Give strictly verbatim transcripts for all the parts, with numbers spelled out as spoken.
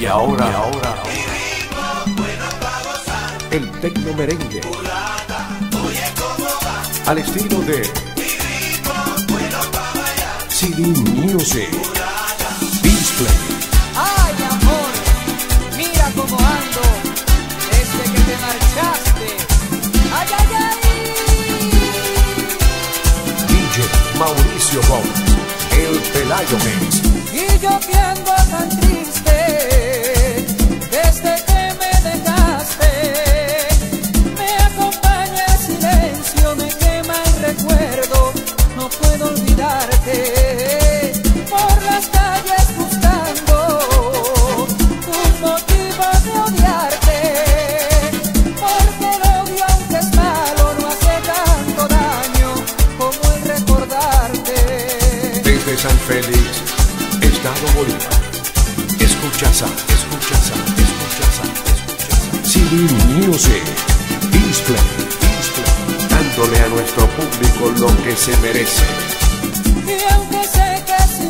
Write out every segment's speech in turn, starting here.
ahora, y ahora, el tecno merengue al estilo de C D Music Display. Ay, amor, mira cómo ando desde que te marchaste. Ay, ay, ay. D J Mauricio Gómez, el Pelayo Mix. Y yo que ando tan triste desde que me dejaste. Me acompaña el silencio, me quema el recuerdo, no puedo olvidarte. Por las calles buscando un motivo de odiarte, porque el odio, aunque es malo, no hace tanto daño como el recordarte. Desde San Félix, Estado Bolívar, escuchas a, escuchas a, escuchas a, escuchas a C D Music Display, Display, dándole a nuestro público lo que se merece. Y aunque sé que es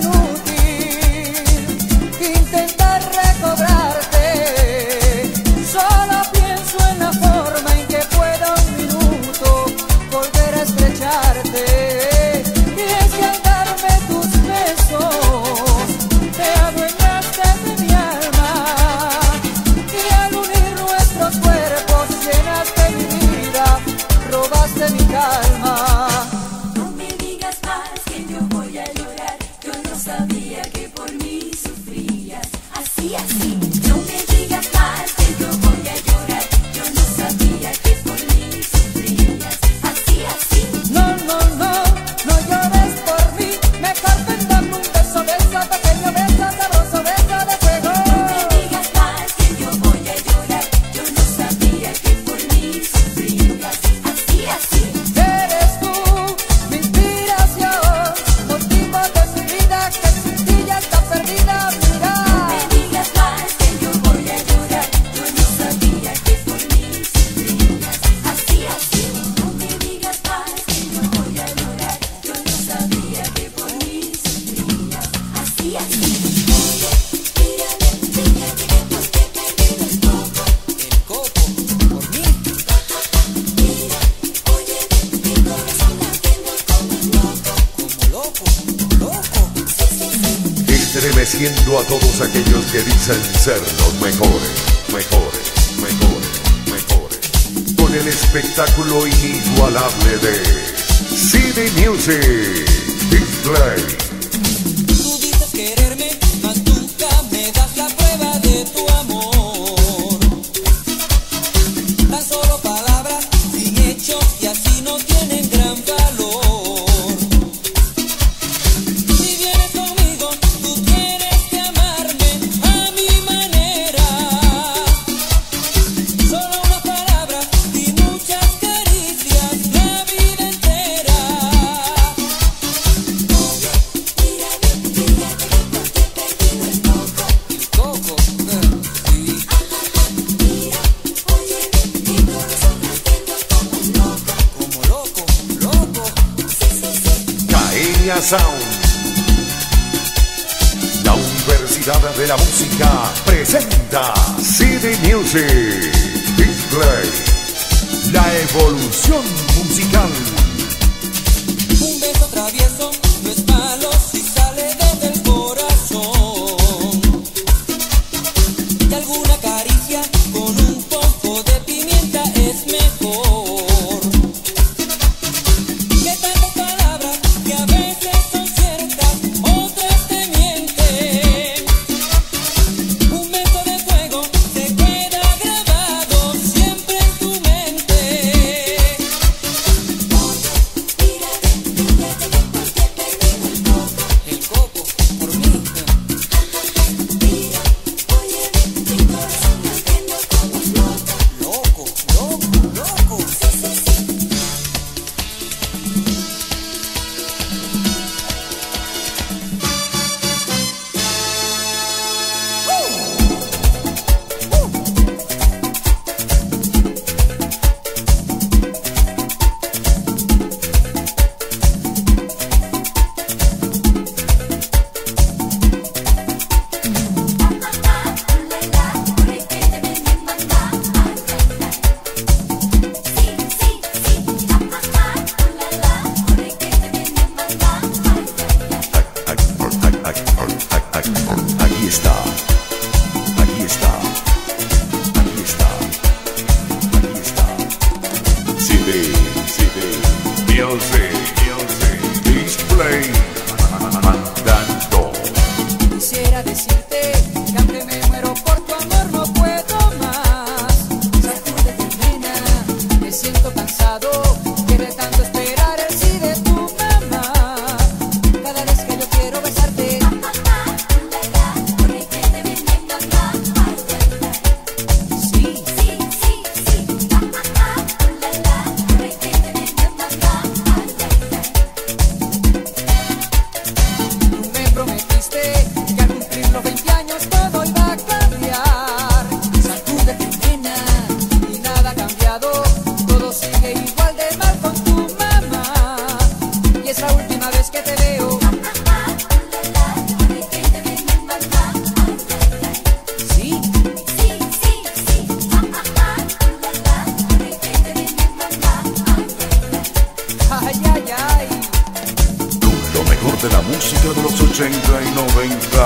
inútil intentar recobrarte, solo pienso en la forma en que pueda un minuto volver a estrecharte. Y es que al darme tus besos te adueñaste de mi alma, y al unir nuestros cuerpos llenaste mi vida, robaste mi calma. No me digas más que yo voy a llorar, yo no sabía que por mí sufrías, así, así. No me digas más que yo voy a llorar, yo no sabía que por mí sufrías, así, así. No, no, no, no llores por mí, mejor ven, dame un beso, beso, pequeño beso, sabroso beso de fuego. No me digas más que yo voy a llorar, yo no sabía que por mí sufrías, así, así. Eres tú, mi inspiración, motivo de mi vida, que sin ti ya está perdida, mira. No me digas más que yo voy a llorar, yo no sabía que por mí sufrías, así, así. No me digas más que yo voy a llorar, yo no sabía que por mí sufrías, así, así. El coco, por mí. Como loco, loco. Estremeciendo a todos aquellos que dicen ser los mejores, mejores, mejores, mejores, con el espectáculo inigualable de C D Music Display. Tú dices quererme, mas nunca me das la prueba de tu amor. Tan solo palabras sin hechos y así no tienen gran valor. Si vienes conmigo, tú tienes que amarme a mi manera. Solo unas palabras y muchas caricias la vida entera. El coco, eh, sí. Como loco, loco. Caeña Sound. La Universidad de la Música presenta C D Music Display. La evolución musical. Un beso travieso no es malo si sale desde el corazón. Y alguna caricia con un poco de pimienta es mejor que tantas palabras que a veces son ciertas, otras te mienten. Un beso de fuego se queda grabado siempre en tu mente. Aquí está. Aquí está. Aquí está. Aquí está. C D, C D, Music, Music, Display, mandando. Quisiera decirte que aunque me muero por tu amor no puedo más. Sacúdete, nena, me siento cansado que de tanto esperar el sí de tu mamá. Cada vez que yo quiero besarte, sí, Sí, sí, sí. tú me prometiste que al cumplir los veinte años todo iba a cambiar. Sacúdete, nena, y nada ha cambiado. Todo sigue igual de mal con tu mamá. Y es la última vez que te veo. Sí, ay, ay, ay. Lo mejor de la música de los ochenta y noventa.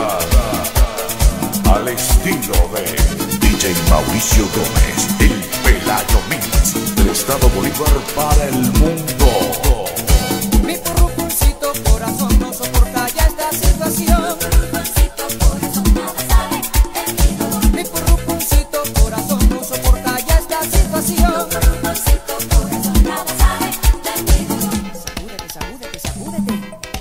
Al estilo de D J Mauricio Gómez, el Pelayo Mix, del estado Bolívar para el mundo. Mi purrucuncito corazón no soporta ya esta situación. Mi purrucuncito corazón no soporta ya esta situación. Sacúdete, sacúdete, sacúdete.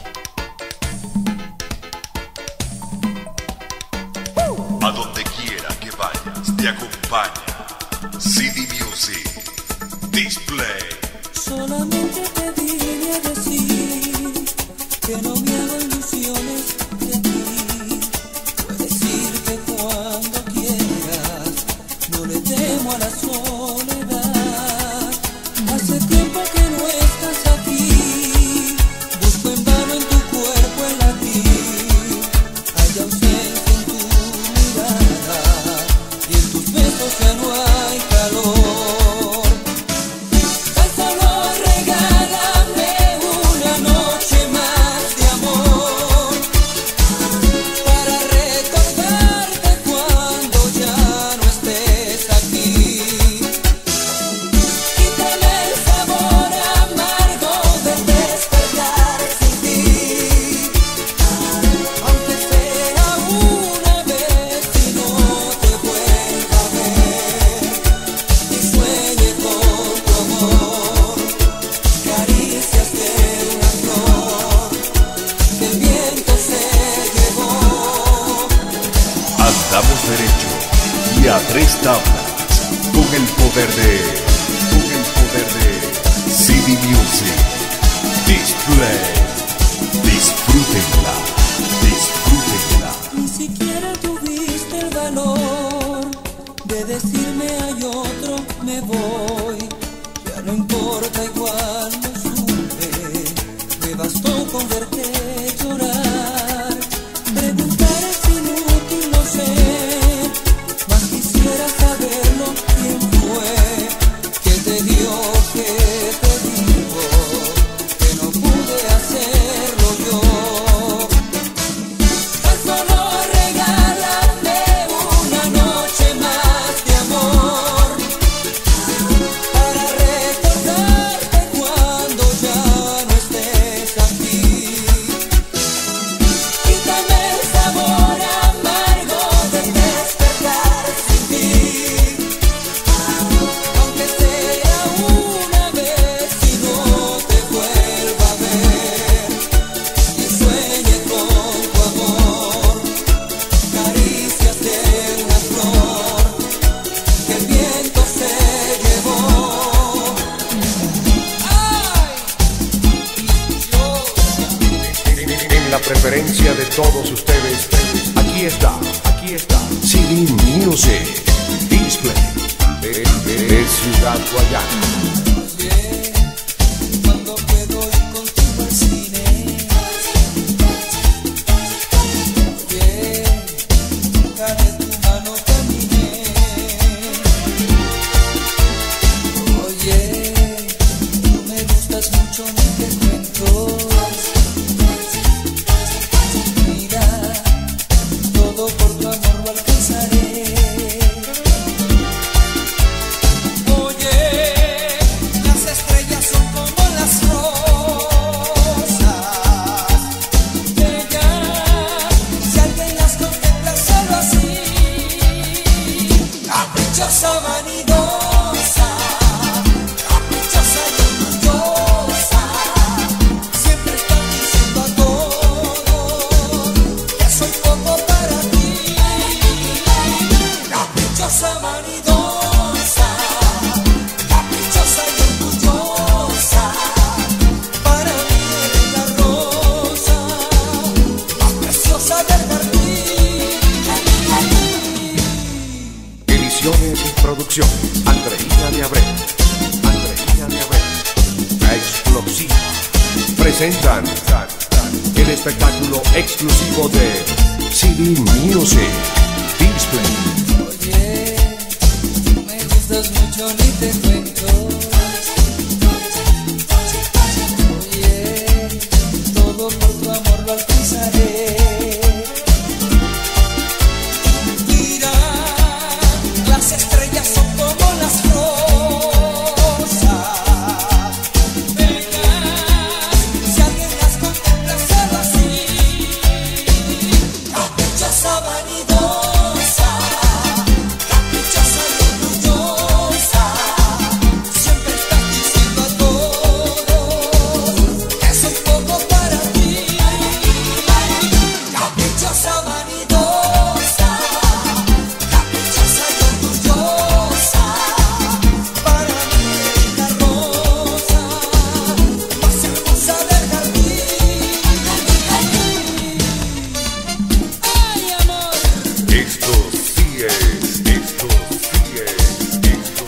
A donde quiera que vayas, te acompaña C D Music Display. Solamente te vine a decir que no me hago ilusiones de ti. Puedes irte cuando quieras, no le temo a la soledad. Hace tiempo que no estás aquí, busco en vano en tu cuerpo el latir. Hay ausencia en tu mirada y en tus besos ya no hay calor. Tan solo regálame una noche más de amor para recordarte cuando ya no estés aquí. Quítame el sabor amargo del despertar sin ti, aunque sea una vez y no te vuelva a ver. Y sueñe con tu amor, caricias de una flor que el viento se llevó. Andamos derecho y a tres tablas con el poder de, con el poder de C D Music Display. Disfrútenla, disfrútenla. Ni siquiera tuviste el valor de decirme hay otro, me voy. Ya no importa, igual lo supe. Me bastó con verte llorar. Preguntar es inútil, lo sé, mas quisiera saberlo quién fue. Que te dio, que te dijo, que no pude hacerlo yo. Tan solo regálame una noche más de amor para recordarte cuando ya no estés aquí. Quítame el sabor amargo del despertar sin ti, aunque sea una vez y no te vuelva a ver. Y sueñe con tu amor, caricias de una flor que el viento se llevó. En la preferencia de todos ustedes, aquí está, aquí está C D Music Display de, de, de Ciudad Guayana. Oye, cuando puedo ir contigo al cine. Oye, nunca de tu mano caminé. Oye, tú me gustas mucho, ni te cuento. Y hermosa del jardín. Ediciones y producción, Andreina de Abreu. Andreina de Abreu. Explosiva. Presentan el espectáculo exclusivo de C D Music Display. Oye, me gustas mucho, ni te cuento. Oye, todo por tu amor lo alcanzaré. Mira, las estrellas son como las rosas. Bellas, si alguien las contempla solo así. Caprichosa, vanidosa, caprichosa y orgullosa. Siempre estás diciendo a todos que soy poco para ti. Caprichosa, vanidosa, caprichosa y orgullosa. Para mí eres la rosa más hermosa del jardín. Ay, amor. Esto sí es, esto sí es, esto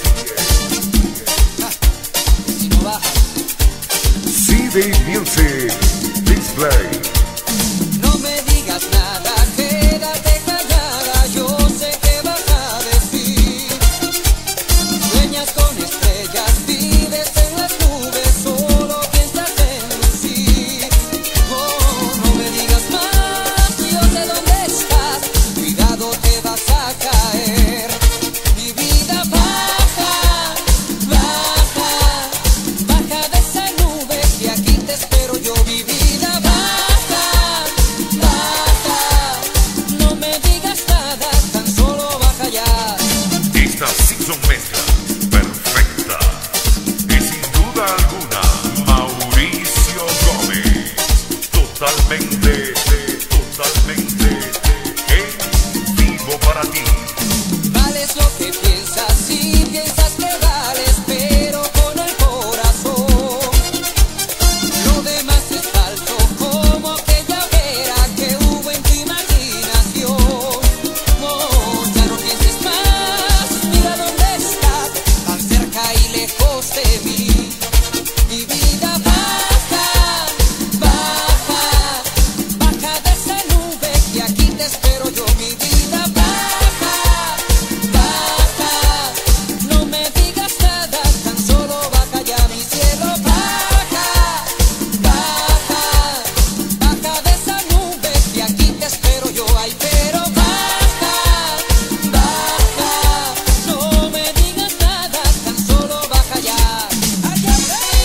Si no bajas, sí es. C D Music Display. no me digas nada, quédate callada, yo sé que vas a decir. Sueñas con estrellas, vives en las nubes, solo piensas en lucir. Oh, no me digas más, yo sé dónde estás, cuidado te vas a caer. Mi vida baja, baja, baja de esa nube que aquí te espero yo. Mi vida baja, baja, no me digas nada, tan solo baja ya. Estas sí son mezclas perfectas. Y sin duda alguna, Mauricio Gómez. Totalmente, totalmente en vivo para ti. Vales lo que piensas y piensas que vales, pero con el corazón. Lo demás es falso, como aquella hoguera que hubo en tu imaginación. No, ya no pienses más, mira dónde estás, tan cerca y lejos de mí. Mi vida baja, baja, baja de esa nube que aquí te espero yo. Mi vida baja, baja, no me digas nada, tan solo baja ya. Mi cielo baja, baja, baja de esa nube que aquí te espero yo. Ay, pero baja, baja, no me digas nada, tan solo baja ya. Ay, ay,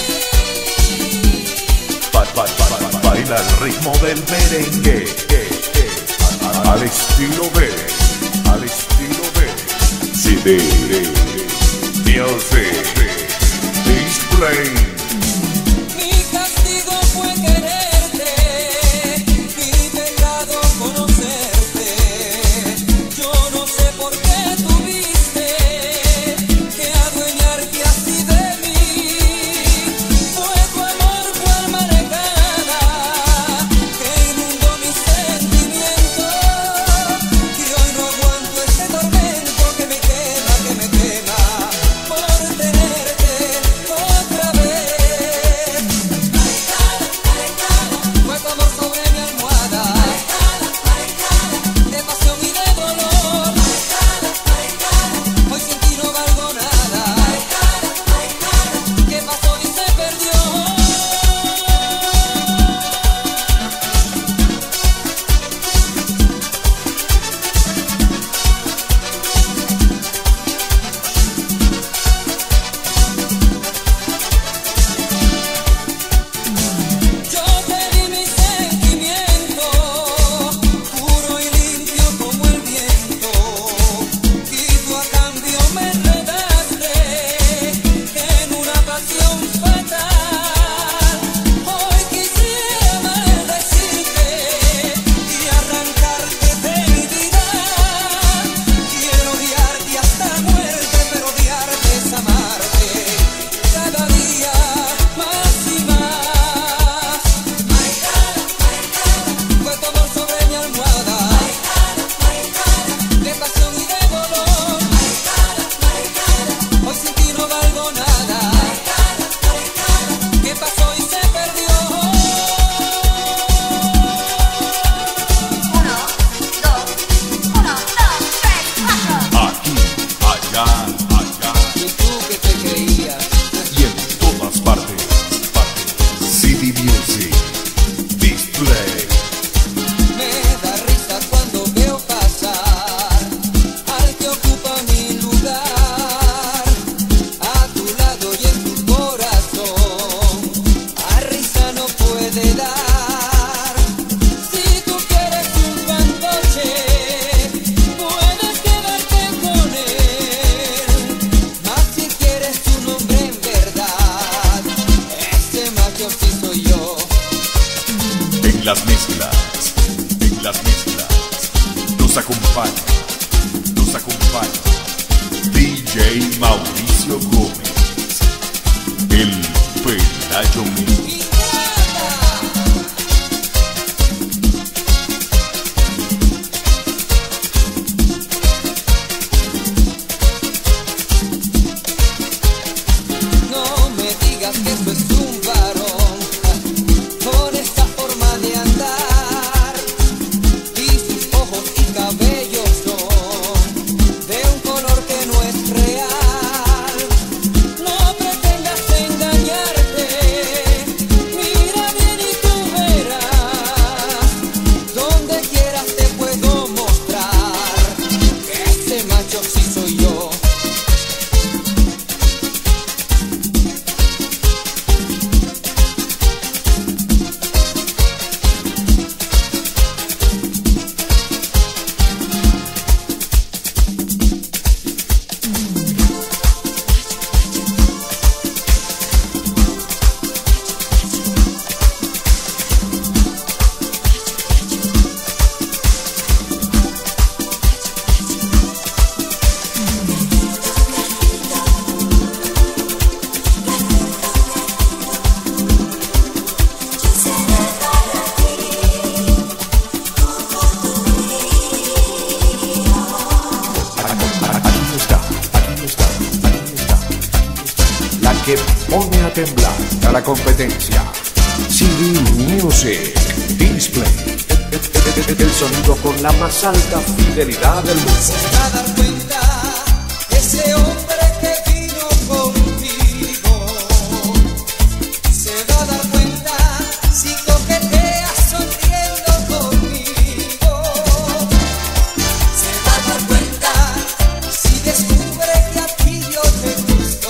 Ba- ba- ba- ba- Baila el ritmo del merengue. eh, eh, a- a- Al estilo B, al estilo B. C D Music Display. mi castigo fue quererte, mi pecado conocerte. Yo no sé por qué tuviste que adueñarte así de mí. Fue tu amor, fue alma negada que inundó mis sentimientos. Y hoy no aguanto este tormento que me quema, que me quema por tenerte otra vez. las mezclas. Nos acompaña, nos acompaña D J Mauricio Gómez, el Pelayo Mío. Que pone a temblar a la competencia. C D Music Display, el, el sonido con la más alta fidelidad del mundo. Se va a dar cuenta ese hombre que vino contigo. Se va a dar cuenta si coquetea sonriendo conmigo. Se va a dar cuenta si descubre que a ti yo te gusto.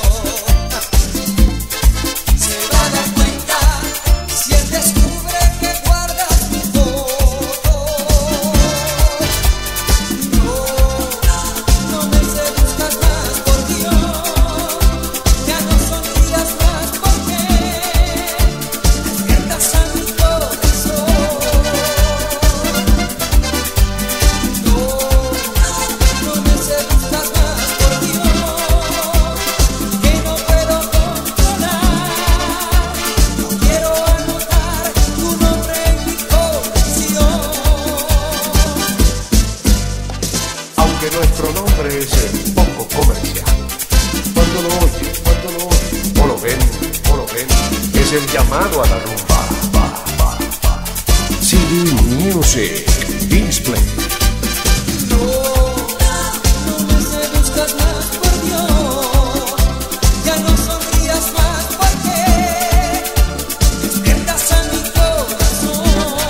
Nuestro nombre es el poco comercial. Cuando lo oyen, cuando lo oyen, o lo ven, o lo ven, es el llamado a la rumba. Va, va, va. C D Music Display. No, no me seduzcas más, por Dios. Ya no sonrías más, porque despiertas a mi corazón.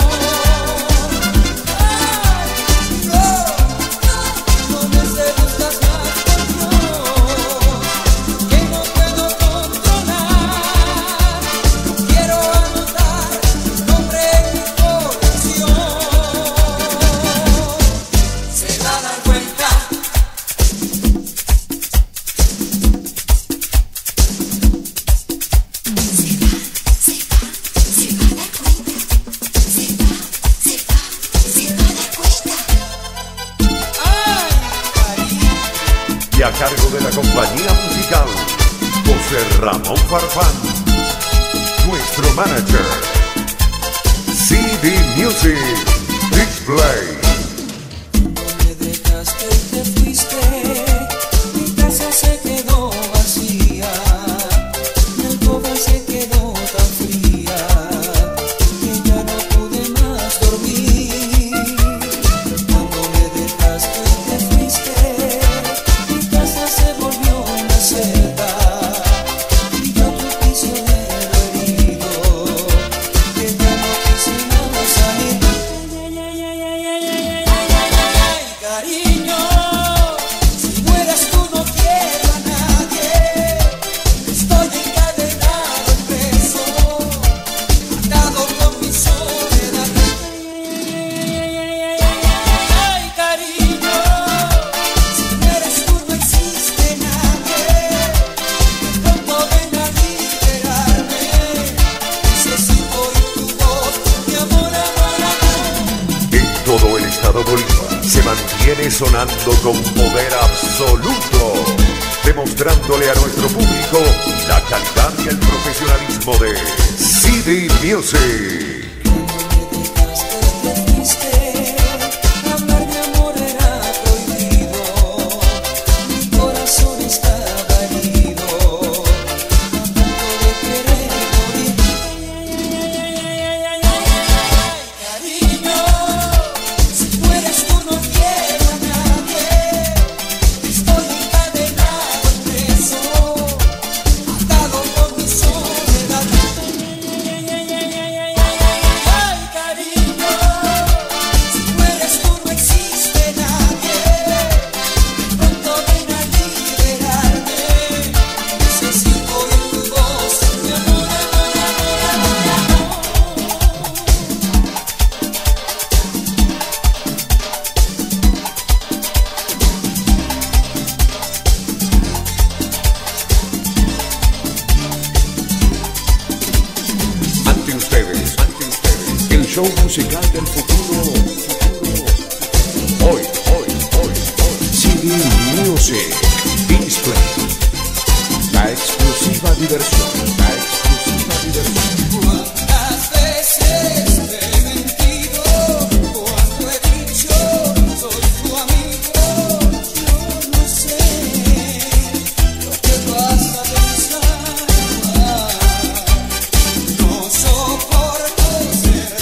Y a cargo de la compañía musical, José Ramón Farfán, nuestro manager, C D Music Display. Me dejaste y te fuiste, mi casa se quedó vacía, el cofre se quedó tan fría, que ya no pude más dormir. Cuando me dejaste y te fuiste, mi casa se volvió una selva, y yo tu prisionero herido, que ya no quise nada salir. Cariño, si mueres tú no quiero a nadie. Estoy encadenado, preso, atado con mi soledad. Ay, cariño, si mueres tú no existe nadie. Pronto ven a liberarme. Necesito oír tu voz, mi amor, amor, amor. En todo como el Estado Bolívar se mantiene sonando con poder absoluto, demostrándole a nuestro público la calidad y el profesionalismo de C D Music. Show musical del futuro, futuro. Hoy, hoy, hoy, hoy. C D Music Display. La exclusiva diversión, la exclusiva diversión. ¿Cuántas veces te he mentido? Cuando he dicho soy tu amigo, yo no sé lo que vas a pensar. No soporto ser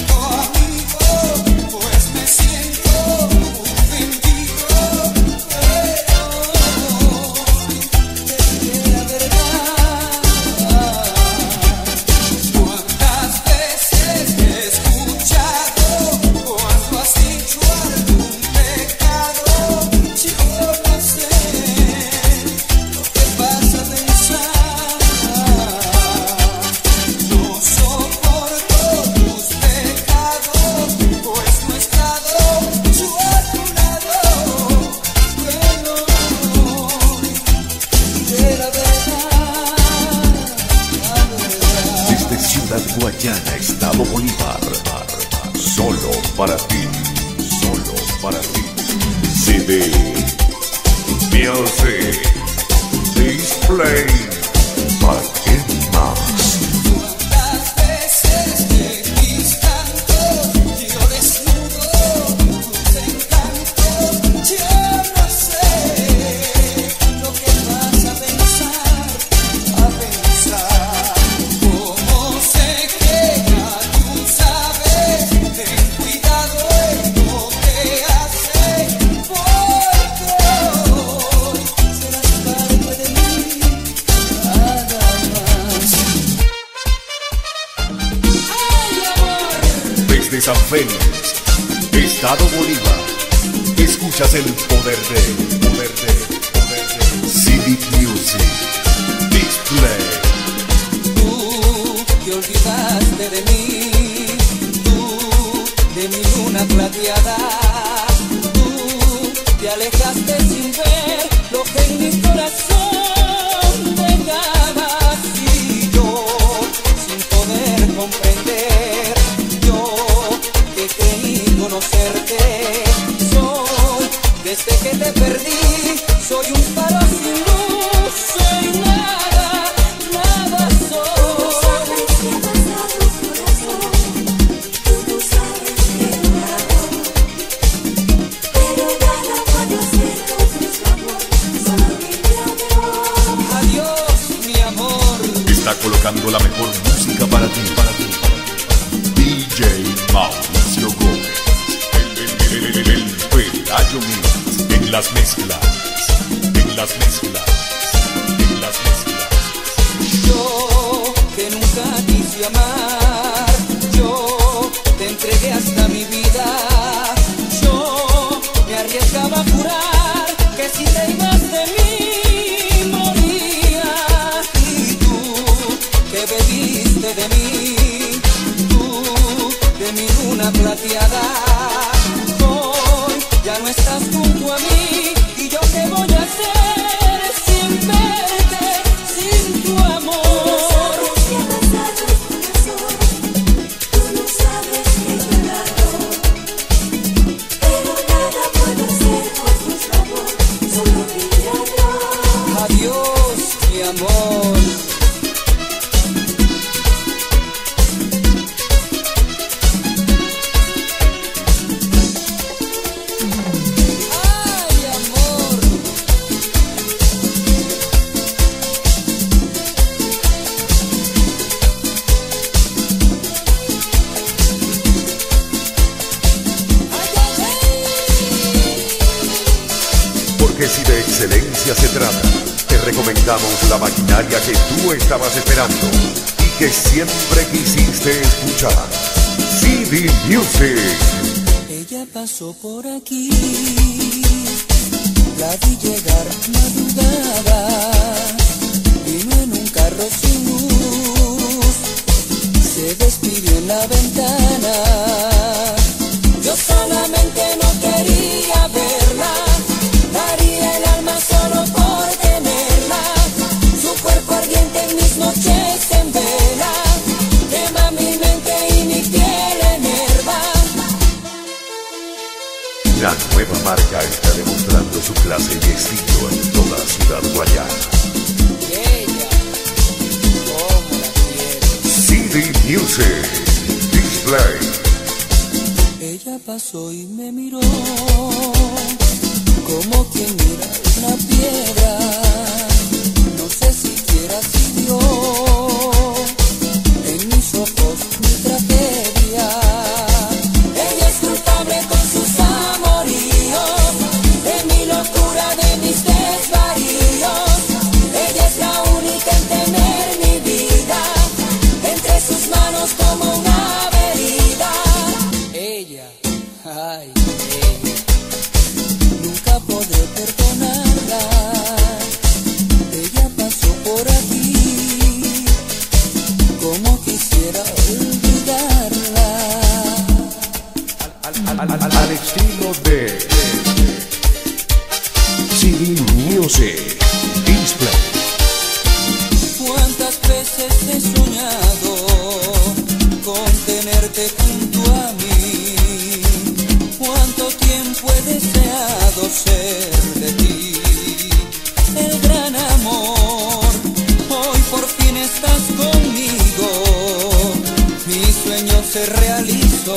pues me siento ofendido, pero te diré la verdad. ¿Cuántas veces te he escuchado cuando has dicho algún pecado? Yo no sé lo que vas a pensar. No soporto tus pecados, pues no he estado yo a tu lado, pero diré la verdad, la verdad. Desde Ciudad Guayana, Estado Bolívar, solo para ti, solo para ti. C D Music Display. ¿Para qué más? ¿Cuántas veces te mis cantos? Yo desnudo tus encantos. Yo no sé lo que vas a pensar, a pensar. Como sé que ya tú sabes, ten cuidado en lo que haces, porque hoy serás parte de mí, nada más. ¡Ay, amor! Desde San Félix, Estado Bolívar, escuchas el poder de, poder de, poder de C D Music Display. Tú te olvidaste de mí, tú de mi luna plateada, tú te alejaste sin ver lo que en mi corazón dejabas, y yo sin poder comprender, yo que creí conocerte, soy desde que te perdí, soy un faro sin luz, soy nada, nada soy. Adiós, mi amor. Está colocando la mejor música para ti, para ti, para ti. D J Mauricio Gómez, el, el, el, el, el Pelayo Mix, en las mezclas, en las mezclas, en las mezclas. Yo que nunca quise amar, yo te entregué hasta mi vida, yo me arriesgaba a jurar que si te ibas de mí moría, y tú que bebiste de mí, tú de mi luna plateada, hoy ya no estás junto a mí, y yo qué voy a hacer sin verte, sin tu amor. Porque si de excelencia se trata, te recomendamos la maquinaria que tú estabas esperando y que siempre quisiste escuchar. C D Music. Ella pasó por aquí, la vi llegar madrugada, vino en un carro sin luz, se despidió en la ventana. Yo solamente no quería verla, daría el alma solo por tenerla. Su cuerpo ardiente en mis noches en vela, quema mi mente y mi piel enerva. La nueva marca está demostrando su clase y estilo en toda Ciudad Guayana. Ella, cómo la quiero. C D Music Display. Ella pasó y me miró como quien mira una piedra. No sé siquiera si vio en mis ojos mi tragedia. Ella es culpable con sus amoríos, de mi locura, de mis desvaríos. Ella es la única en tener mi vida entre sus manos como una herida. Ella, ay, ella, nunca podré perdonarla. Ella pasó por aquí, como quisiera olvidarla. Al, al, al, al estilo de C D Music Display. Cuántas veces he soñado con tenerte junto a mí, cuánto tiempo he deseado ser de ti. El gran amor, hoy por fin estás conmigo, mi sueño se realizó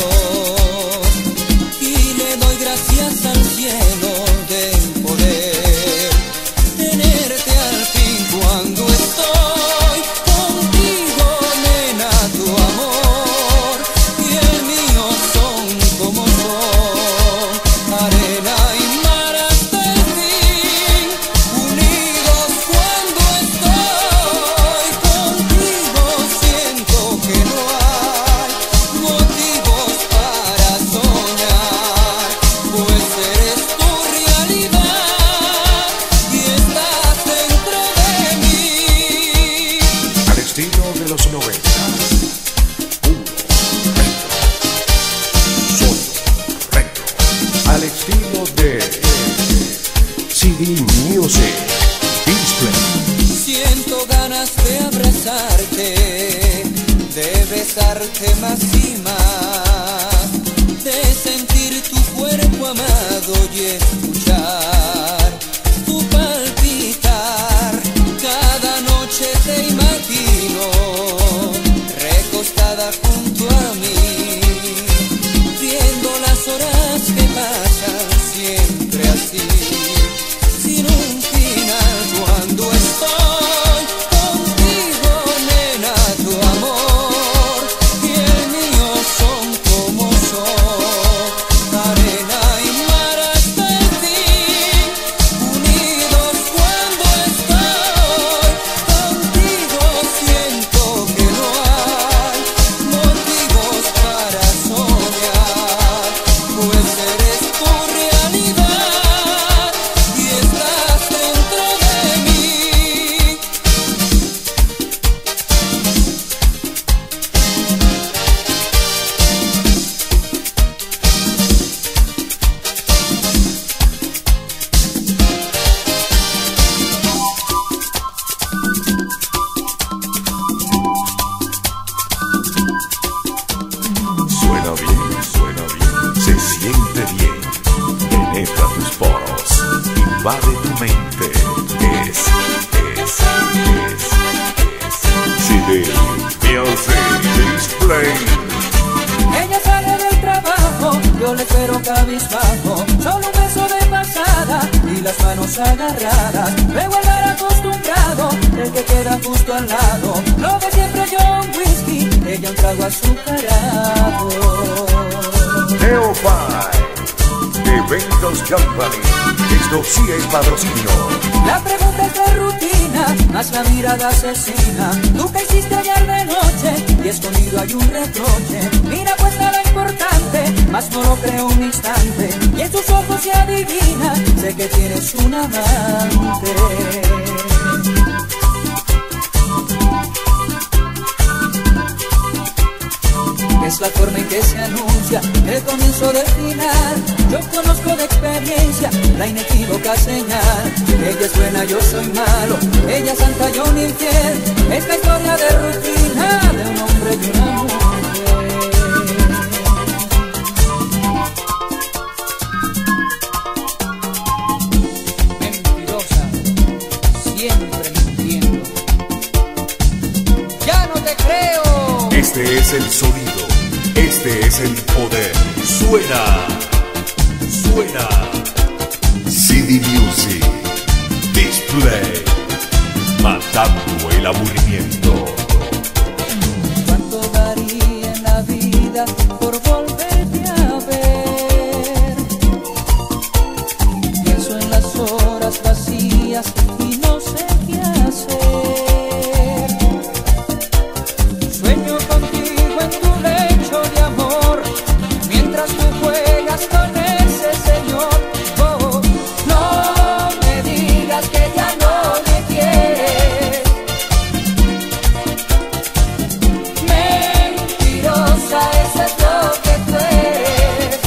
y le doy gracias al cielo de poder tenerte al fin cuando estoy contigo, nena. Tu amor y el mío son como son, arena y mar hasta el fin, unidos cuando estoy contigo. Siento que no hay motivos para soñar, pues eres tu realidad y estás dentro de mí. Al estilo de los noventa. Puro, retro. Solo, retro. Al estilo de C D Music Display. Siento ganas de abrazarte, de besarte más y más, de sentir tu cuerpo amado y escuchar tu palpitar. Cada noche te imagino recostada junto a mí, viendo las horas que pasan siempre así, sin un final. Cuando estoy contigo, nena, tu amor y el mío son como son, arena y mar hasta el fin, unidos cuando estoy contigo. Siento que no hay motivos para soñar, pues eres tu realidad y estás dentro de mí. Suena bien, suena bien, se siente bien. Penetra tus poros, invade tu mente. Es, es, es, es C D Music Display. Ella sale del trabajo, yo le espero cabizbajo, solo un beso de pasada y las manos agarradas. Luego el bar acostumbrado, el que queda justo al lado. Lo que siempre yo un whisky, ella un trago azucarado. Neopie Eventos Company Esto sí es patrocinio. La pregunta es de rutina, más la mirada asesina. Tú que hiciste ayer de noche y escondido hay un reproche. Mira pues nada importante, más no lo creo un instante. Y en tus ojos se adivina, sé que tienes un amante. Es la forma en que se anuncia el comienzo del final. Yo conozco de experiencia la inequívoca señal. Ella es buena, yo soy malo. Ella es santa, yo un infiel. Es la historia de rutina de un hombre y una mujer. Mentirosa, siempre mintiendo. ¡Ya no te creo! Este es el sonido. Este es el poder. Suena, suena. C D Music Display, matando el aburrimiento. ¿Cuánto daría en la vida por volverte a ver? Pienso en las horas vacías y no sé qué hacer. Sueño contigo en tu lecho de amor, mientras tú juegas con ese señor. Oh, no me digas que ya no me quieres. Mentirosa, eso es lo que tú eres.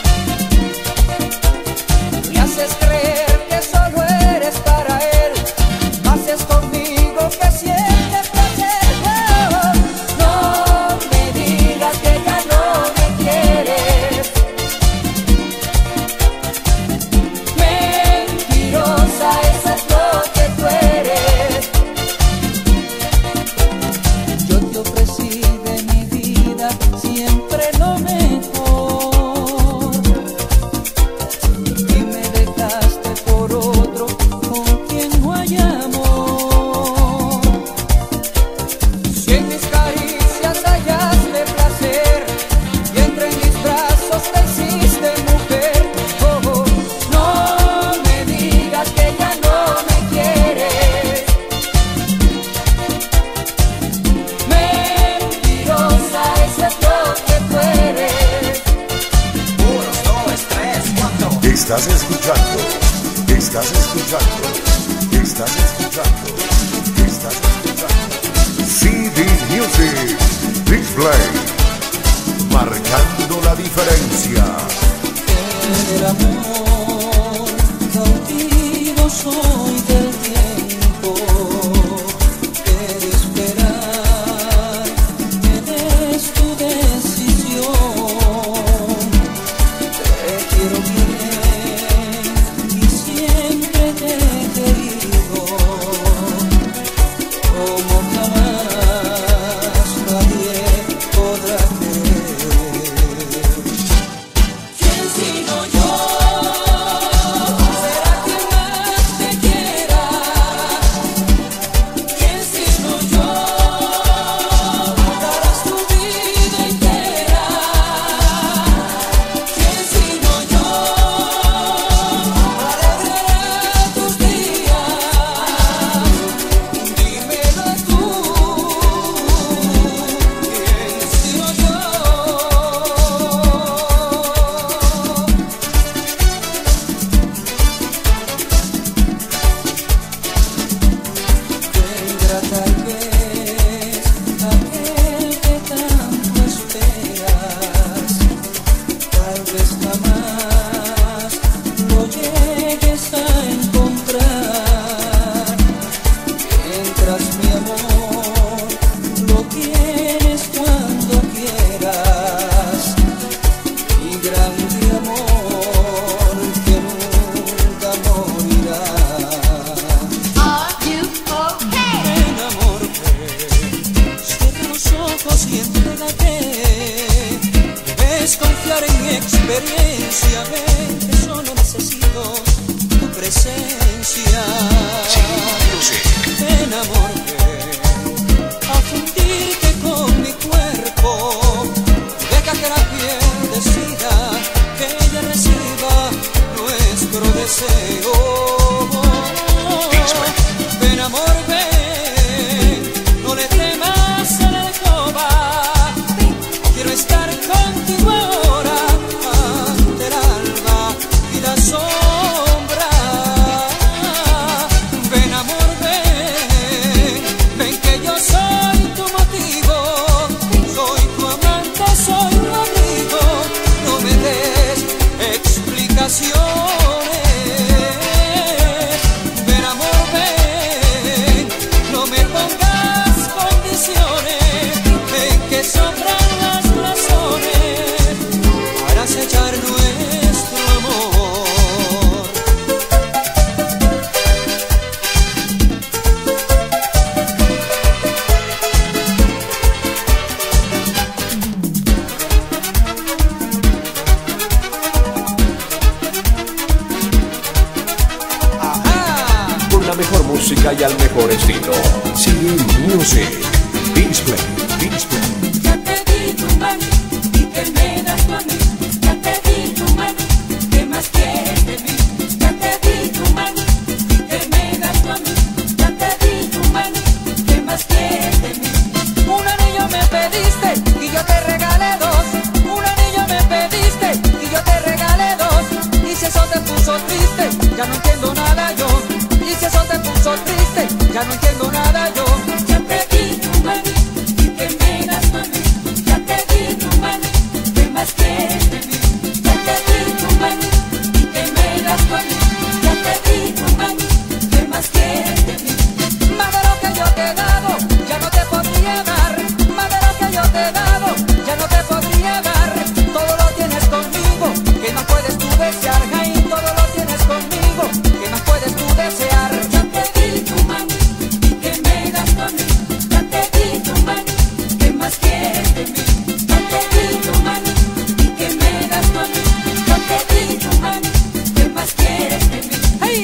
Me haces creer que solo eres para él, haces conmigo que sientes placer. Oh, no me digas que ya no me quieres. Mentirosa, eso es lo que tú eres. Yo te ofrecí de mi vida siempre lo mejor y me dejaste por otro con quien no hay amor. Si en mis caricias hallaste placer y entre mis brazos te hiciste mujer. Oh, no me digas que ya no me quieres. Mentirosa, eso es lo que tú eres. Uno, dos, tres, cuatro. Estás escuchando, estás escuchando, estás escuchando, estás escuchando. C D Music Display, marcando la diferencia. El amor cautivo soy del tiempo de esperar que des tu decisión. Te quiero bien y siempre te he querido como jamás nadie podrá querer. ¿Quién sino yo? ¿Será que más te quiere? música y al mejor estilo. C D Music. Display, display. Ya te di tu mano y que me das tu a mí. Ya te di tu mano, ¿qué más quieres de mí? Ya te di tu mano y que me das tu a mí. Ya te di tu mano, ¿qué más quieres de mí? Un anillo me pediste y yo te regalé dos. Un anillo me pediste y yo te regalé dos. Y si eso te puso triste, ya no entiendo nada yo. Y si eso te puso triste, ya no entiendo nada yo. Ya te di tu mano y que me das tu a mí. Ya te di tu mano, ¿qué más quieres de mí? Ya te di tu mano y que me das tu a mí. Ya te di tu mano, ¿qué más quieres de mí? Más de lo que yo te he dado, ya no te podría dar. Más de lo que yo te he dado, ya no te podría dar. Todo lo tienes conmigo, que no puedes tú desear. Ay, todo lo tienes conmigo, que no puedes tú desear. Ya te di tu mano y que me das tu a mí. Ya te di tu mano, ¿qué más quieres de mí? Ya te di tu mano y que me das tu a mí. Ya te di tu mano, ¿qué más quieres de mí? ¡Ay!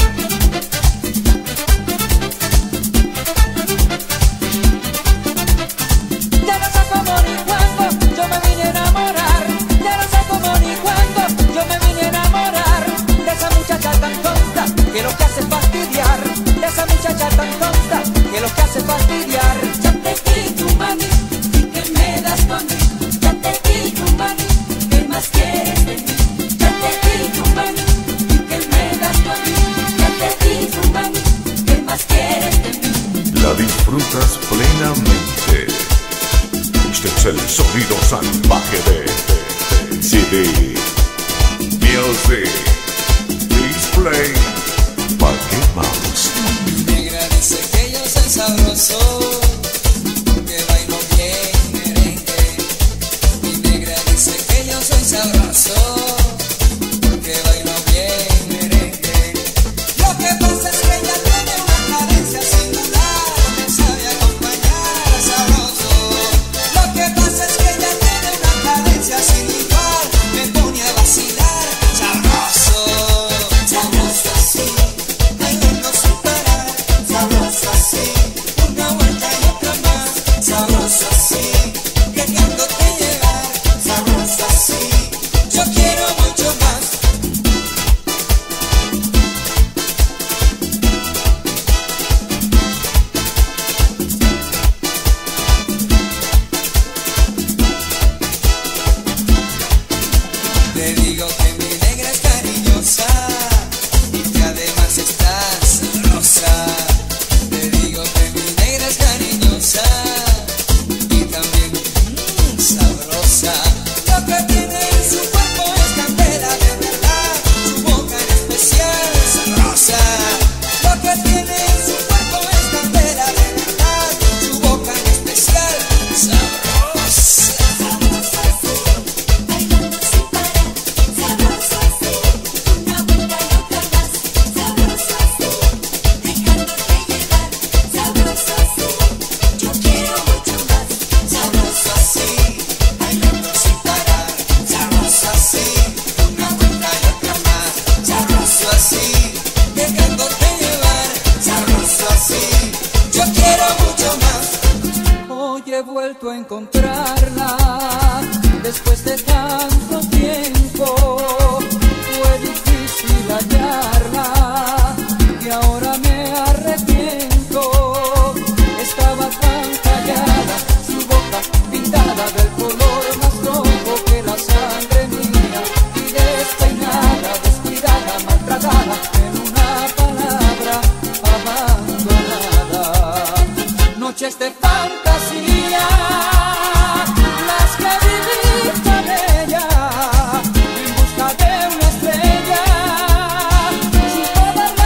Ya no sé cómo ni cuándo yo me vine a enamorar. Ya no sé cómo ni cuándo yo me vine a enamorar de esa muchacha tan tonta que lo que hace es fastidiar. De esa muchacha tan tonta que lo que hace es fastidiar. Ya te di tu mano y que me das tu a mí. Ya te di tu mano, ¿qué más quieres de mí? Ya te di tu mano y que me das tu a mí. Ya te di tu mano, ¿qué más quieres de mí? La disfrutas plenamente. Este es el sonido salvaje de C D Music. Display. ¿Para qué más? Mi negra dice que yo soy sabroso, que bailo bien merengue. Mi negra dice que yo soy sabroso, que bailo bien merengue. Lo que pasa es que ella tiene una cadencia singular, me sabe acompañar sabroso. Lo que pasa es que ella tiene una cadencia sin igual, me pone a vacilar sabroso, sabroso así. Bailando sin parar, sabroso así, una vuelta y otra más, sabroso así, queriéndote llevar, sabroso así, yo quiero mucho más. Te digo que mi negra es cariñosa y que además está sabrosa. Te digo que mi negra es cariñosa y también mmm, sabrosa. Lo que tiene en su cuerpo es candela de verdad, su boca en especial sabrosa. Lo que tiene en su cuerpo es candela de verdad, su boca en especial sabrosa. Sabroso así, bailando sin parar. Sabroso así, una vuelta y otra más. Sabroso así, dejándote llevar. Sabroso así, yo quiero mucho más. Sabroso así, bailando sin parar. Sabroso así, una vuelta y otra más. Sabroso así, dejándote llevar. Sabroso así, yo quiero mucho más. Hoy he vuelto a encontrarla después de tanto tiempo. Fue difícil hallarla y ahora me arrepiento. Estaba tan callada, su boca pintada del color más rojo que la sangre mía, y despeinada, descuidada, maltratada, en una palabra, abandonada. Noches de fantasía, las que viví con ella, en busca de una estrella, sin poderme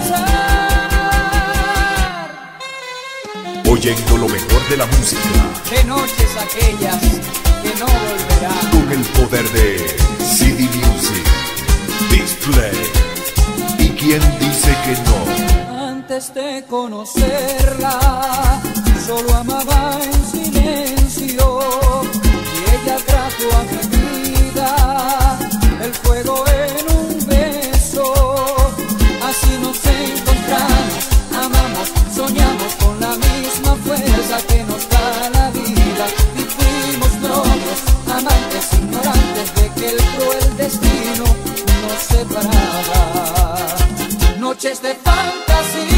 alcanzar. Oyendo lo mejor de la música De noches aquellas que no volverán. con el poder de C D Music. Display. ¿Y quién dice que no? Antes de conocerla, solo amaba en silencio, y ella trajo a mi vida el fuego en un beso. Así nos encontramos, separaba. Noches de fantasía